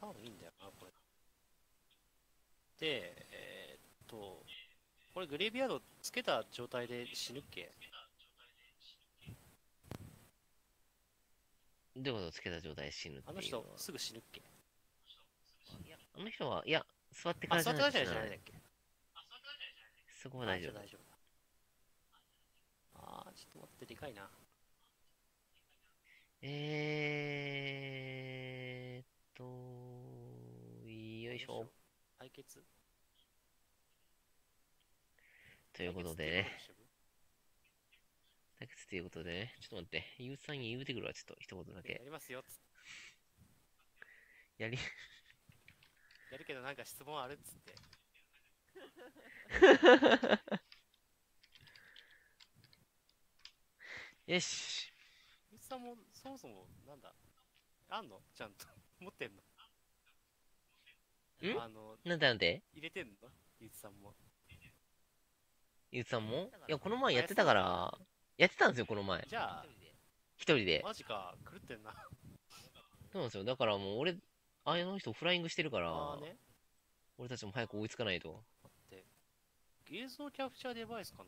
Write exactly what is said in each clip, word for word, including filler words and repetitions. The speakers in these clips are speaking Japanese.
多分いいんだよな、これ。で、えー、っと、これグレイビアードつけた状態で死ぬっけ？ どういうことつけた状態で死ぬっていうのは。 あの人、すぐ死ぬっけ？ あの人は、いや、座ってかあ、 らじゃ座ってからじゃないと死なない。 ないんだっけ？ そこは大丈夫。 あ、じゃあ大丈夫だ。あー、ちょっと待って、でかいな。 えーっと、よいしょ。 対決ということでね。対決ということでね。ちょっと待って。ゆうさんに言うてくるわ、ちょっと一言だけ。 やりますよっつって。 やりやるけどなんか質問あるっつって。 よし。 ゆうさんもそもそもなんだあんのちゃんと持ってんの？ んあの、 なんでなんで入れてんのゆうさんも。 ゆうさんもいや、この前やってたから、やってたんですよ、この前。 じゃあ、 一人で。 マジか、狂ってんな。 そうなんですよ。だからもう俺、あの人フライングしてるから、 あーね。 俺たちも早く追いつかないと。 待って。映像キャプチャーデバイスかな？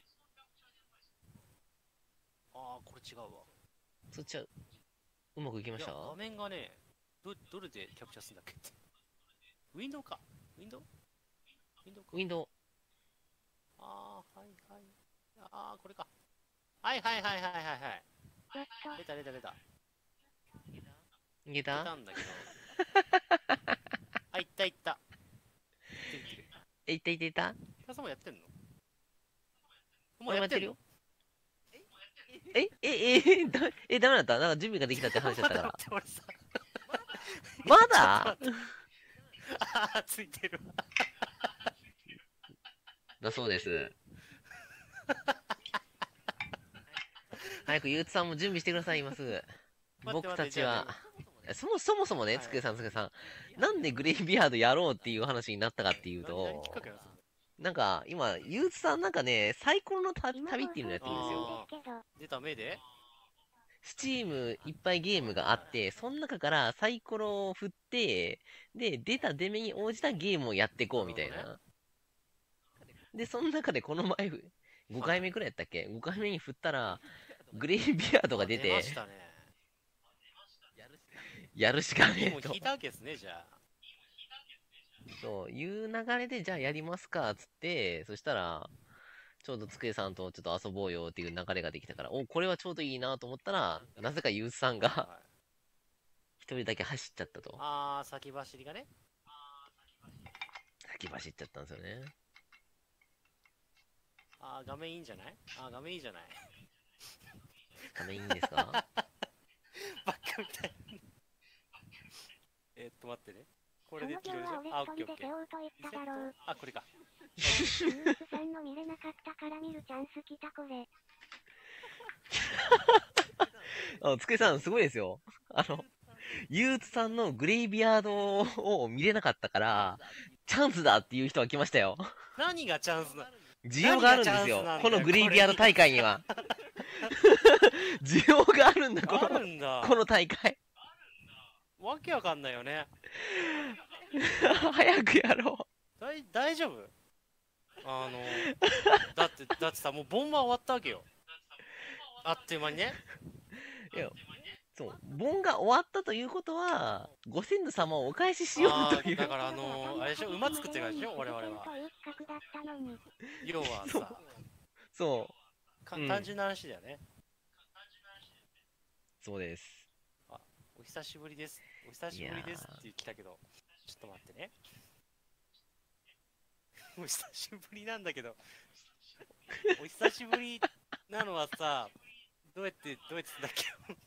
あー、これ違うわ。 そっちは、うまくいきました？ いや、画面がね、ど、どれでキャプチャーするんだっけって。ウィンドウか。ウィンドウウィンドウか。 ウィンドウ。 あー、はいはい。あー、これか。はいはいはいはいはいはい。出た出た出た。出いけたたんだけど。あ、いったいった。いってるいってる。 え、いったいったいった皆さんもやってんの？もう俺もやってるよ。 やってんの？ ええ、え、え、だ、え、ダメだったなんか準備ができたって話だったから。 待って俺さ。 まだあー、ついてるわ。 だそうです。早くゆうつさんも準備してください、今すぐ。僕たちは、そもそもそもね、つくえさん、つくえさん、なんでグレイビアードやろうっていう話になったかっていうと、なんか、今、ゆうつさんなんかね、サイコロの旅っていうのやってるんですよ。 出た目でスチームいっぱいゲームがあって、その中からサイコロを振って、で、出た出目に応じたゲームをやっていこうみたいな。で、その中でこの前、ごかいめくらいやったっけ ?ご 回目に振ったら、グレイビアードが出て、 出ましたね。 やるしかねえと。 もう引いたわけですね、じゃあ。 そう、いう流れで、じゃあやりますか、つって、そしたら、ちょうどつくえさんとちょっと遊ぼうよっていう流れができたから、お、これはちょうどいいなと思ったら、なぜかゆうさんが一人だけ走っちゃったと。 あー、先走りがね。 先走っちゃったんですよね。 あー、画面いいんじゃない？あー、画面いいじゃない。 画面いいんですか？ バカみたい。えーっと、待ってね。これで切るでしょ？あ、オッケーオッケー。あ、これか。 ユースさんの見れなかったから見るチャンス来たこれ。 あ、つくえさん、すごいですよ。あの、ゆうつさんのグレイビアードを見れなかったから、チャンスだっていう人が来ましたよ。 何がチャンスな需要があるんですよ。このグレイビアード大会には。需要があるんだ、この、この大会。 わけわかんないよね。 早くやろう。だい、大丈夫？あの、だって、だってさ、もうボンバー終わったわけよ。あっという間にね。 いや、そう、盆が終わったということは、ご先祖様をお返ししようという。 だからあのー、あれでしょ、馬作ってるからでしょ、我々は。要はさ、 そう。 か単純な話だよね。 そうです。 あ、お久しぶりです。お久しぶりですって来たけど、ちょっと待ってね。お久しぶりなんだけど、お久しぶりなのはさ、どうやって、どうやってだっけ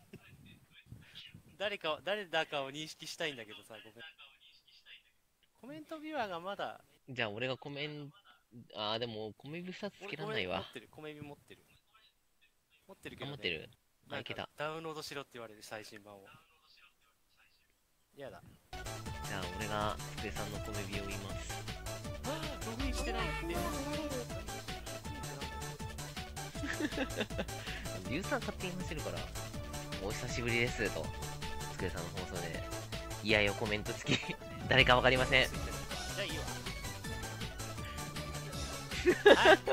誰か、誰だかを認識したいんだけどさ、ごめん。コメントビュアーがまだ。 じゃあ俺がコメント、あーでも、コメビふたつつけらんないわ。 持ってる、コメビ持ってる。持ってるけど、ね、 持ってる。あ、いけた。 ダウンロードしろって言われる、最新版を。やだ。 じゃあ俺が、つくえさんのコメビを言います。 ログインしてないって。 ゆうさん勝手に話してるから、お久しぶりですと、つくえさんの放送でいやよコメント付き。誰かわかりません。 じゃあいいわ。はい。ね。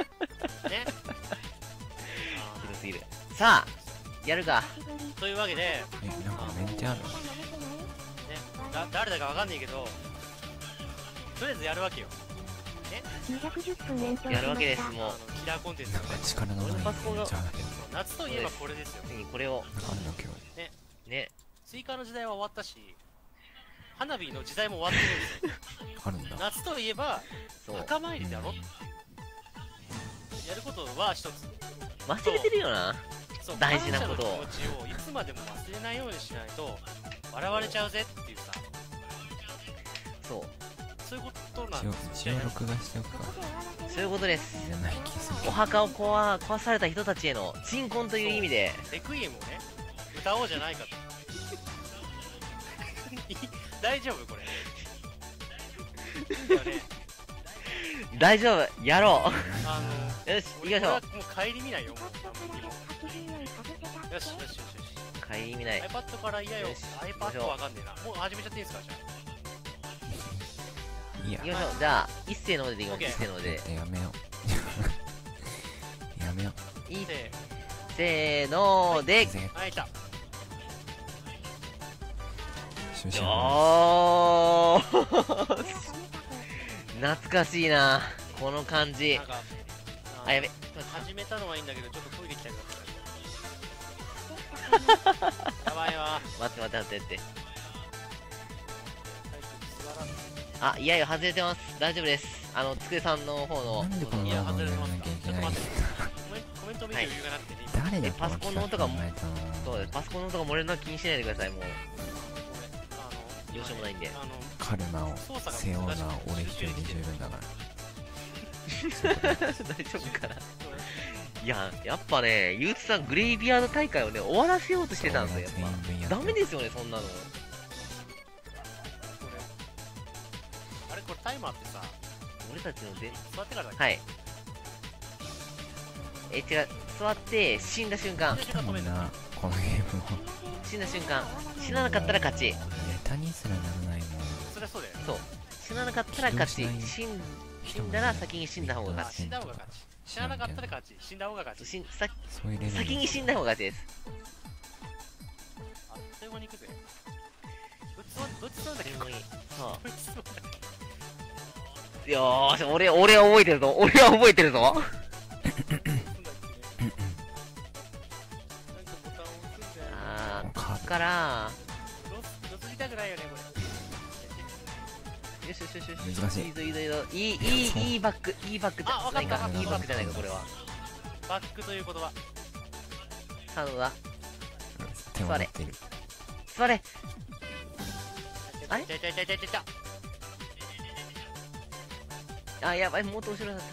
ひどすぎる。さあ、やるか。 というわけで、 え、なんかめっちゃある。 ね、だ誰だかわかんないけど、とりあえずやるわけよ。 にひゃくじゅっぷん延長しました。 やるわけです、 あものキラーコンテンツなんか力のないめっちゃある。 夏といえばこれですよ。 う。これを、 なんかあるの今日。 ね。 スイカの時代は終わったし、花火の時代も終わってるんですよ。 あるんだ。 夏といえば、 そう。 墓参りだろ。やることは一つ。 忘れてるよな。 そう大事なことを感謝の気持ちをいつまでも忘れないようにしないと笑われちゃうぜっていうさ、 そう。 そういうことなん一応ですよ。 一応録画しておくか。 そういうことです。 じゃない気する。 お墓を壊壊された人たちへの鎮魂という意味で、 レクイエムをね、歌おうじゃないかと。大丈夫これ。いいんだよね。 大丈夫、やろあう。よし、 の、 行きましょ俺これはもう帰り見ないよ。もうよしよしよしよし。 う。帰り見ない。 iPad から嫌よ。 よし iPad わかんねえな。もう始めちゃっていいですかじゃいいや行きましょう。じゃあ、一斉の方でいきます。 OK 一斉の方で。 やめよう。やめよいあ。で、 せーので、 う。ぜはい、いた。 終始よー懐かしいな、この感じなん。か、 あ、やべ。 始めたのはいいんだけど、ちょっとトイレ行きたいな。やばいわ。 待って待って待って待って。 座らんあ、いやいや、外れてます。大丈夫です。あの、机さんの方の。 なんでこのいや、 動画をやら外れてますか。 なきゃいけないの。 ちょっと待って。コメンコメント見る余裕がなくてね。 誰がえパソコンの音がこの企画考えたの。 そうです。パソコンの音が漏れるのは気にしないでください。もう、 あの、 どうしようもないんで。 あの、 カルマを背負うな俺一人で十分だから。 大丈夫かな。いや、やっぱね、ゆうつさん、グレイビアード大会をね、終わらせようとしてたんですよ、やっ全員分やぱ。 ってダメですよね、そんなの。 これあれこれタイマーってさ、 俺たちので、 座ってからだっはい。え、違う、座って、死んだ瞬間。 来たもんな、このゲームも。 死んだ瞬間。死ななかったら勝ち。 ネタにすらならないもん。 けそりゃそうだよ。 そう。死ななかったら勝ち。 起動しない死ん死んだら先に死んだ方があ勝死んだ方が勝ち。死ななかったら勝ち。死んだ方が勝ち。 ち。 死んさそういうレベル。 先に死んだ方が勝ちです。 あっという間に行くぜ。どっちそうどっちそうだっけこれ。 そどっちそうだっけう。よーし、俺、俺は覚えてるぞ。俺は覚えてるぞ。 なんかボタンを押すんだよ。 あー、 カーこっから、 ロス、ロスりたくないよね、こよしよしよしよし。 難しいいいぞいいぞいいぞ。いい、いい、いいバック、いいバックじゃあわかないか。 ったわかったいいバックじゃないか、これは。 れ。バックという言葉。 さあ、どうだ。 手を持ってる。 座れ。あれいたいたいたいたいたいた。 あ、やばい、もっと後ろだった。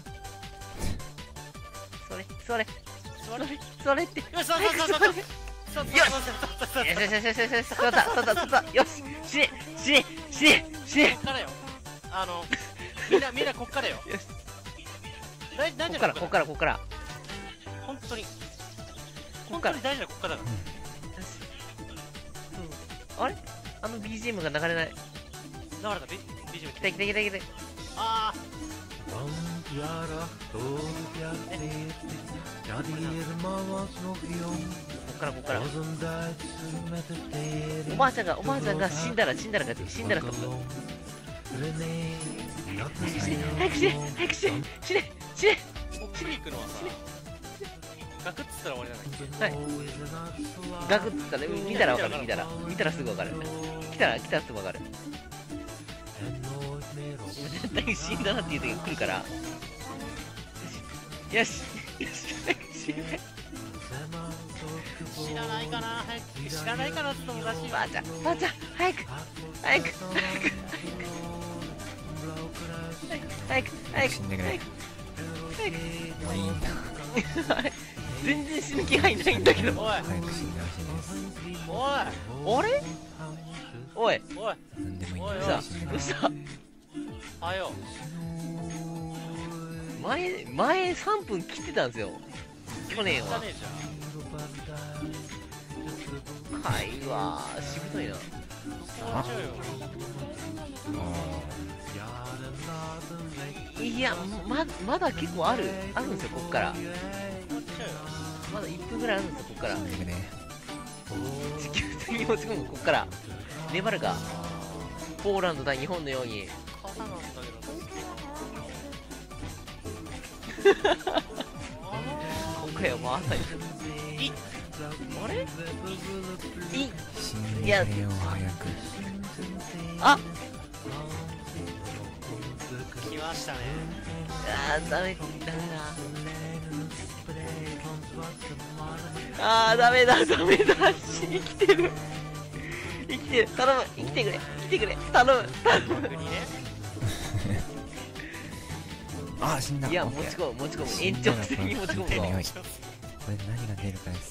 座れ、座れ、 座れ。よ座れって。 し、そうそうそうそう。そうそうそうそう。 よしよしよしよしよしよし、座った、座った、座った。よし、死ね、死ね、死ね、死ね。 こっからよ。あの、みんな、みんなこっからよ。 よし。 大大丈夫こっから、こっから、こっから。 本当に。 こっから本当に。大丈夫こっからだかあれあの ビージーエム が流れない。 ら。だからだ、ビビジュ来た来た来た来た。 あこっからこっから。おばあちゃんが、おばあちゃんが死んだら死んだら勝ち。死んだら勝つ。死ね、早く死ね、早く死ね、死ね、死ね。 ー、こっちに行くのはさ、ガクッつったら終わりじゃない。 はい。ガクッつったね。見たらわかる、見たら。見たらすぐわかる。来たら、来たらすぐわかる。絶対に死んだなっていう時が来るから。よし。よし。早く死ね。 知らないかな早く知らないかなって言ったらおかしいわ。 ばあちゃん、ばあちゃん、早く。早く。早く。早く。 死んでくれ。 早く。 もういいんだ。 全然死ぬ気配ないんだけど。 おい早く死んでほしいです。 おいあれおい、 おいなんでもいいんおいだ。 どうし死んでくれたどうしたはよ前、前さんぷん切ってたんですよ。去年は。 じゃねえじゃん。 かいわー、しぶといな。 終わっちゃうよ。 いや、ま、まだ結構ある、あるんですよ、こっから。 終わっちゃうよ。 まだいっぷんぐらいあるんですよ、こっから。 なんかね、 地球的に持ち込む、こっから。粘るか。ポーランド対日本のように。 肩なんだけど今回はもう朝に。いあれい死んいやでよ早く。 あ来ましたね。 あー、ダメ、ダメだ。あー、ダメだ、ダメだ。生きてる。生きてる。頼む。生きてくれ。生きてくれ。頼む。頼む。 逆にね。 あ、死んだ。 いや、 オッケー持ち込む、持ち込む。延長戦に持ち込むぞ。 匂いこれ何が出るかです。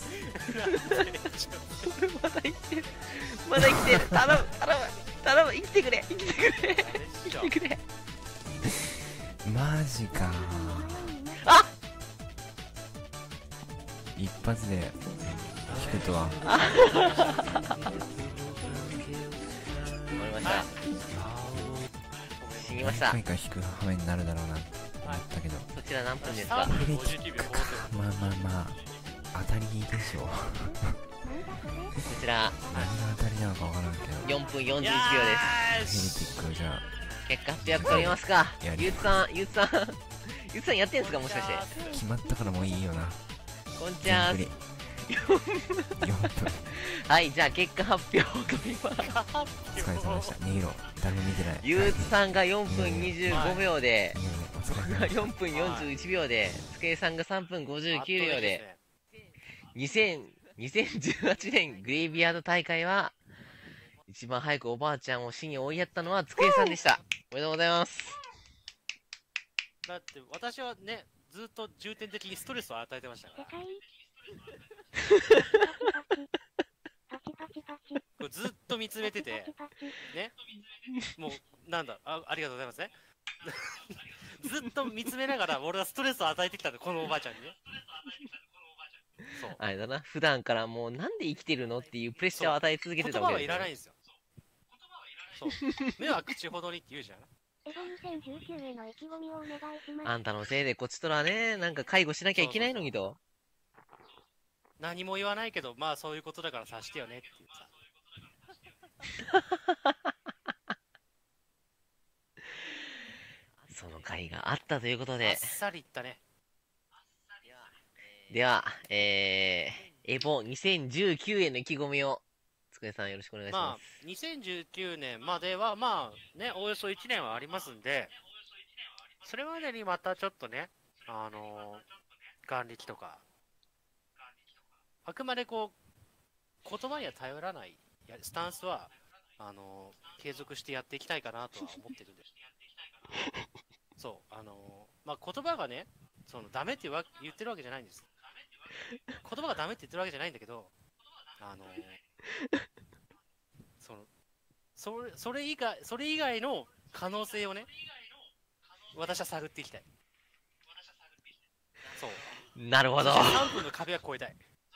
まだ生きてる。まだ生きてる。頼む、頼む。頼む。生きてくれ。生きてくれ。生きてくれ。 マジか。 あ一発で引くとは。 終わりました。死にました。 何回か引く羽目になるだろうなと思ったけど。 そちら何分ですか？ さんぷんごじゅうきゅうびょうかまあまあまあ当たりでしょ。 こちら何が当たりなのかわからんけど。 よんぷんよんじゅういちびょうよです。 ーしヘリティックじゃあ結果発表取りますか。 やりゆうつさん、ゆうつさん、ゆうつさんやってんすか、もしかして。 決まったからもういいよな。 こんにちは。 全振りよんぷんはい、じゃあ結果発表を取ります。 お疲れ様でした。逃げろ。誰も見てない。 ゆうつさんがよんぷんにじゅうごびょうで、 逃げろ。お疲僕がれ様でしよんぷんよんじゅういちびょうで、つけいさんがさんぷんごじゅうきゅうびょうで、にせんにせんじゅうはちねんグレイビアード大会は、一番早くおばあちゃんを死に追いやったのはつけいさんでした。おめでとうございます。 だって私はね、ずっと重点的にストレスを与えてましたから。 世界パチパチパチこれずっと見つめててパチパチね、もうなんだ、あ、ありがとうございますね。ずっと見つめながら俺はストレスを与えてきたんだ、このおばあちゃんにね。そう。 あれだな、普段からもうなんで生きてるのっていうプレッシャーを与え続けて言葉はいたわけですね。 らないんですよ。そう。目は口ほどにって言うじゃん。 エゴにせんじゅうきゅうへの意気込みをお願いします。 あんたのせいでこっちとらね、なんか介護しなきゃいけないのにと。 何も言わないけど、まあそういうことだから察してよねっていうさ。 その回があったということあっで、 さりいったね。 では、えー、エボにせんじゅうきゅうへの意気込みを、つくねさんよろしくお願いしまあます。、 にせんじゅうきゅうねんまでは、まあね、およそいちねんはありますんで、それまでにまたちょっとね、あのー、眼力とか、あくまでこう、言葉には頼らないやスタンスは、あのー、継続してやっていきたいかなとは思ってるんです。そう、あのー、まあ言葉がね、そのダメって言わ言ってるわけじゃないんです。言葉がダメって言ってるわけじゃないんだけど、あのー、その、それ、それ以外、それ以外の可能性をね、私は探っていきたい。そう。 なるほど。 さんぷんの壁は越えたい。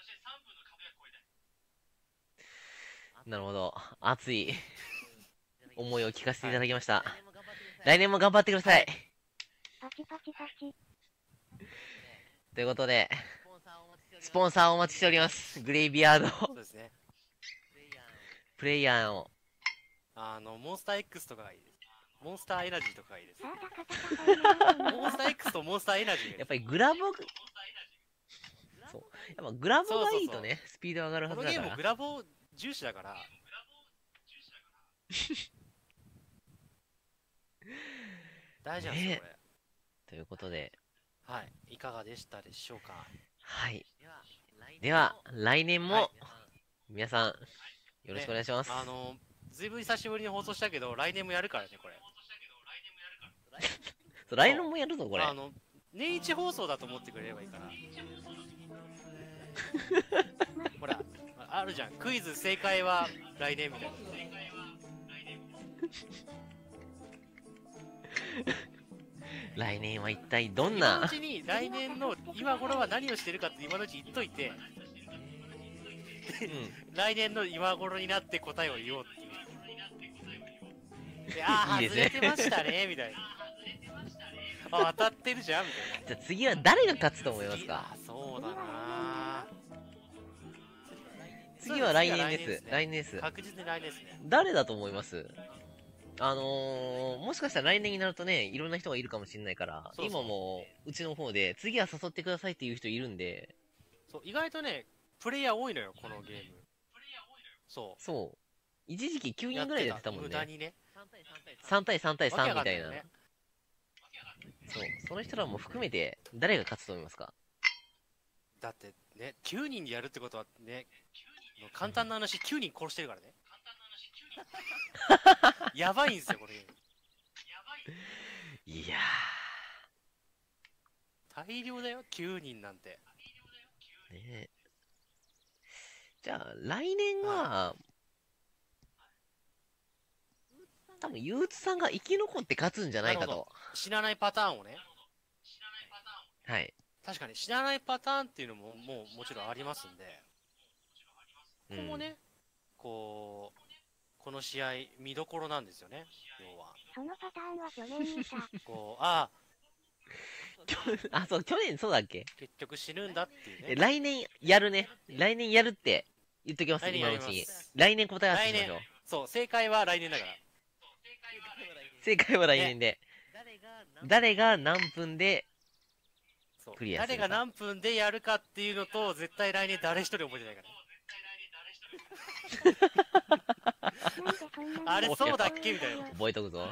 なるほど。熱い思いを聞かせていただきました。来年も頑張ってください。 パチパチパチ。 ということで、スポンサーをお待ちしております。グレイビアードそうですね。 プレイヤーを。 あの、モンスター X とかがいいです。モンスターエナジーとかがいいです。 さあ、タカタカタモンスター X とモンスターエナジーがいいです。 やっぱりグラボ、そう。やっぱグラボがいいとね、スピード上がるはこのゲームずだから。 グラボ重視だから。大事なんですよ、 ねこれ。 ということで、 はい。いかがでしたでしょうか。 はい。では、来年も、皆さん、よろしくお願いします。 あの、ずいぶん久しぶりに放送したけど、来年もやるからね、これ。 そう来年もやるぞ、これ。 あの、年一放送だと思ってくれればいいから。ほら、あるじゃん。クイズ正解は来年みたいな。 来年は一体どんな今のうちに来年の今頃は何をしてるかって今のうち言っといて、 うん、 来年の今頃になって答えを言おうっていう。 であー、 いいですね外れてましたね、みたいな。あ、当たってるじゃん、みたいな。 じゃあ次は誰が勝つと思います次か？ あ、そうだな次は来年そうです。 ね来年です。 確実に来年ですね。 誰だと思います？あのー、もしかしたら来年になるとね、いろんな人がいるかもしれないから、 そうそう今もうちの方で、次は誘ってくださいっていう人いるんで、 そう、意外とね、プレイヤー多いのよ、このゲーム。そう。 そう。一時期きゅうにんぐらいでやってたもんね。 無駄にね。 さん対さん対さんみたいな。 わけわかんないよねそう。その人らも含めて、誰が勝つと思いますか？ だってね、きゅうにんでやるってことはね、もう簡単な話、きゅうにん殺してるからね。やばいんですよ、これ。 いや大量だよ、きゅうにんなんて。 ー。ねじゃあ、来年は、多分、ゆうつさんが生き残って勝つんじゃないかなると。 死なないパターンをね。 はい。 確かに死なないパターンっていうのももうもちろんありますんで、ここもね、こう、この試合見どころなんですよね、要は。 そのパターンは去年見た。 こう、ああ、 あ、そう、去年そうだっけ？ 結局死ぬんだっていうえね。 来年やるね。来年やるって言っときます、 来年やります今のうちに。来年答え合わせしましょう。 そう、正解は来年だから。 正解は来年で。誰が何分で、 そうクリアするか誰が何分でやるかっていうのと、絶対来年誰一人覚えてないから。 なんでそんなにあれそうだっけみたいな覚えとくぞ。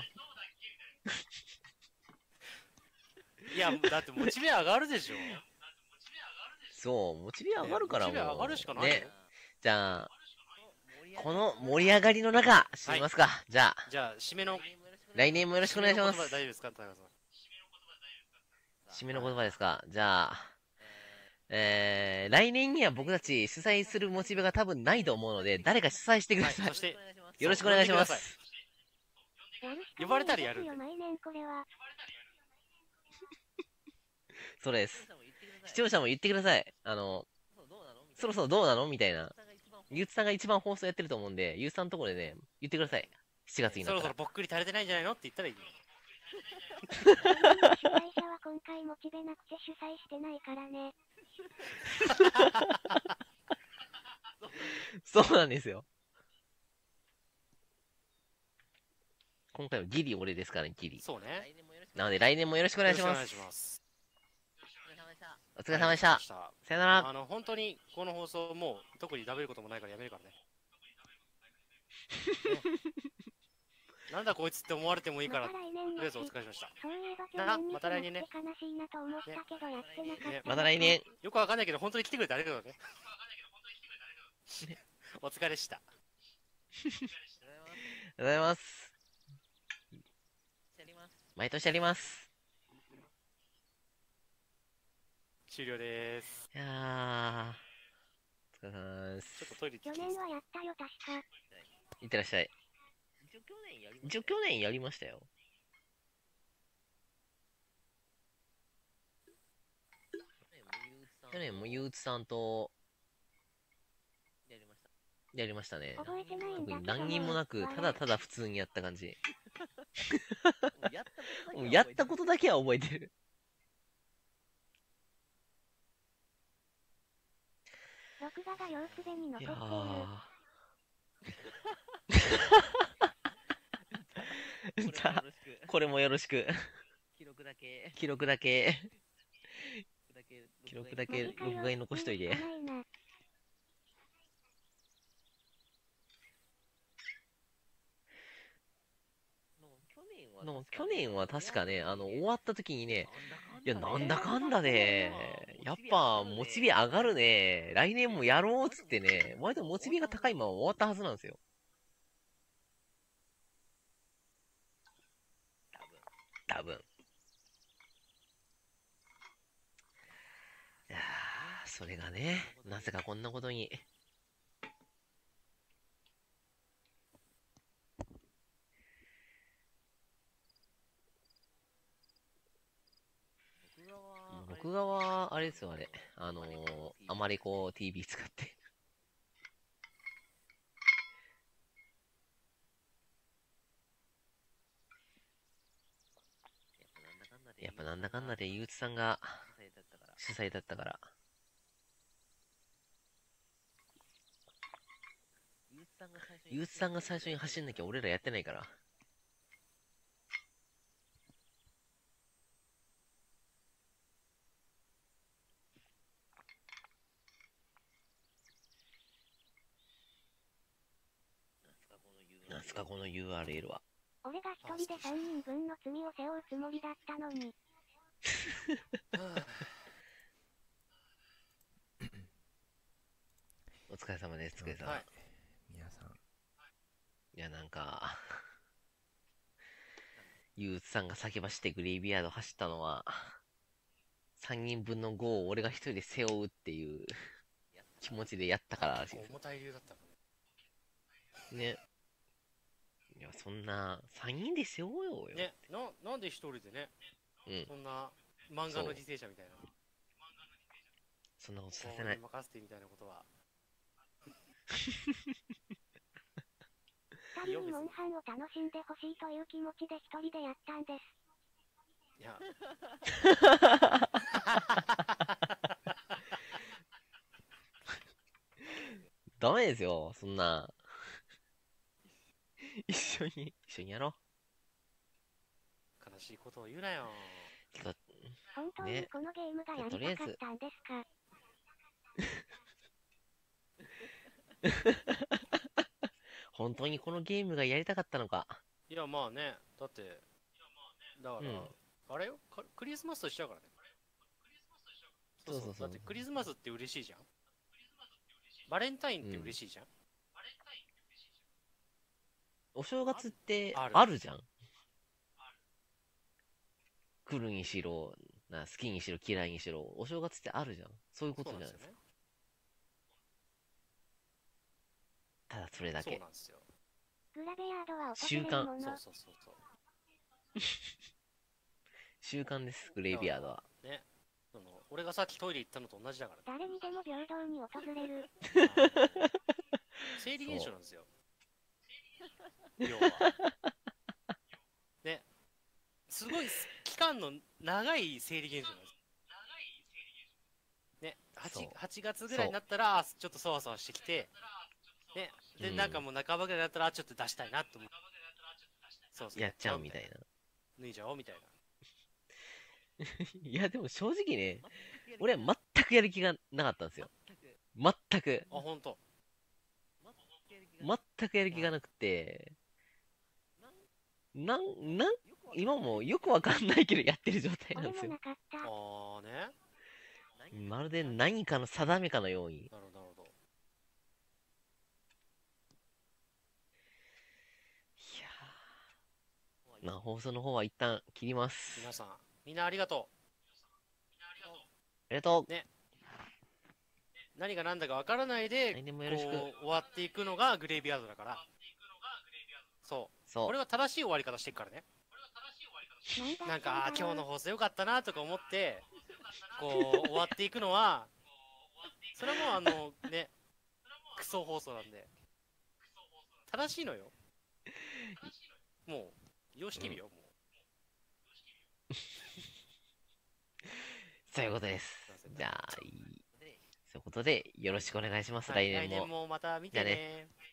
いや、だってモチベ上がるでしょ。 そう、モチベ上がるからもう。 モチベ上がるしかないよ。 ね。じゃあ、この盛り上がりの中、締めますか。じゃあ、 じゃあ、締めの、 来年もよろしくお願いします締めの言葉。大丈夫ですか、田中さん。 締めの言葉ですか。じゃあ、えー、来年には僕たち主催するモチベが多分ないと思うので、誰か主催してくだはい、 さい。 そして、 よろしくお願いしまそうす。 やるしか呼ばれたらやるないですよ毎年これは。 そうです。視聴者も言ってください。あの、そろそろどうなのみたいな。ゆうつさんが一番放送やってると思うんで、ゆうつさんのところでね、言ってください。しちがつになそろったら。 そろぽっくり足りてないんじゃないのって言ったらいいよ。 主催者は今回モチベなくて主催してないからね。 そうなんですよ。今回はギリ俺ですからね、ギリ。 そうね。 なので来年もよろしくお願いしよろます。 しくお願いします。 お疲れ様でした。 はいさよなら。 あの、本当にこの放送もう特に食べることもないからやめるからね。ねなんだこいつって思われてもいいから、とまた来年りあえずおだし疲れ様でした。 そういえば去な年見てまた来年ねなくて悲しいなと思ったけどやってなかった。 ねまた来年。 よくわかんないけど、本当に来てくれてありがとうね。お疲れでした。 ありがとうございます。毎年やります。 終了です。 いやー。お疲れ様でちょっとす。 トイレ行ってきます去年はやったよ確か。 いってらっしゃい。一応去年やりましたよ。去年もゆうつさんとやりましたね。 覚えてないんだ特にけどな。 何人もなく、ただただ普通にやった感じ。もうもうやったことだけは覚えてる。 録画が様子でに残っている。 いやー。じゃあ、これもよろしく。 記録だけ、 記録だけ、 記録だけ、 記録だけ録画に残しといて。 ないな。 の去年は確かね、あの、終わった時にね、いや、なんだかんだで、やっぱ、モチベ上がるね。来年もやろうっつってね、割とモチベが高いまま終わったはずなんですよ。多分。いやー、それがね、なぜかこんなことに。録画は、あれですよ、あれ。あのー、あまりこう、ティーブイ 使って。 やっぱなんだかんだでゆうつさんが主催だったから。 主催だったから。 ゆうつさんが最初に。 ゆうつさんが最初に走んなきゃ俺らやってないから。なんすかこの ユーアールエル は。 俺が一人でさんにんぶんの罪を背負うつもりだったのに。 お疲れ様です、つくえさん。 はい皆さん、 いや、なんか、ゆうつさんが先走ってグレイビアード走ったのは、さんにんぶんのごを俺が一人で背負うっていう気持ちでやったかららしいです。 重たい理由だったのね。 ね。いや、そんな、さんにんで背負おうよ。 ね、な、なんで一人でね、 うん。 そんな漫画の犠牲者みたいな。 そんなことさこうせない。 任せてみたいなことは。 二人にモンハンを楽しんでほしいという気持ちで一人でやったんです。 いや、 ダメですよ、そんな。一緒に、一緒にやろ悲しいことを言うなよ。 う。ちょっと本当にねこのゲームがやりたかったんですか？ 本当にこのゲームがやりたかったのか。 いや、まあね、だって、だから、 うんあれよ、かクリスマスとしちゃうからね。 そうそうそうだってクリスマスって嬉しいじゃん。バレンタインって嬉しいじゃん。 お正月ってあるあるじゃん。来るにしろ、な好きにしろ嫌いにしろ、お正月ってあるじゃん。そういうことじゃないですか。 ね。 ただそれだそうけ。 なんですよ。 グラベヤードは訪習慣れるもの。 そうそうそうそう。 習慣です、グレイビアードは。 ね。その俺がさっきトイレ行ったのと同じだから、ね。 誰にでも平等に訪れる。 生理現象なんですよ。要は。ね。すごい期間の長い生理現象なんです。ね。 そう 8, 8月ぐらいになったら、ちょっとそわそわしてきて、ね。で、 うんなんかもう半ばぐらいになったら、ちょっと出したいなと思う。そうそう。 やっちゃうみたいな。 脱いじゃおうみたいな。 いや、でも正直ね、俺は全くやる気がなかったんですよ。全く。 あ、ほんと。 全くやる気がなくて、なん、なん、今もよくわかんないけどやってる状態なんですよ。 俺もなかった。 あーね。 まるで何かの定めかのように。 なるほど、なるほど。 いやー、まあ放送の方は一旦切ります。 皆さん、みんなありがとありがとう。 う。何が何だかわからないで、 来年もよろしくこう終わっていくのがグレイビアードだから。そう。 そう俺は正しい終わり方してるからね。なんか、あー今日の放送良かったなとか思って、こう、終わっていくのは、それはもうあの、ね、クソ放送なんで。正しいのよ。もう、様式美よ、もう。 そういうことですすいません。 じゃあ、いいそういうことで、よろしくお願いします。 はい来年も。 来年もまた見てじゃあね。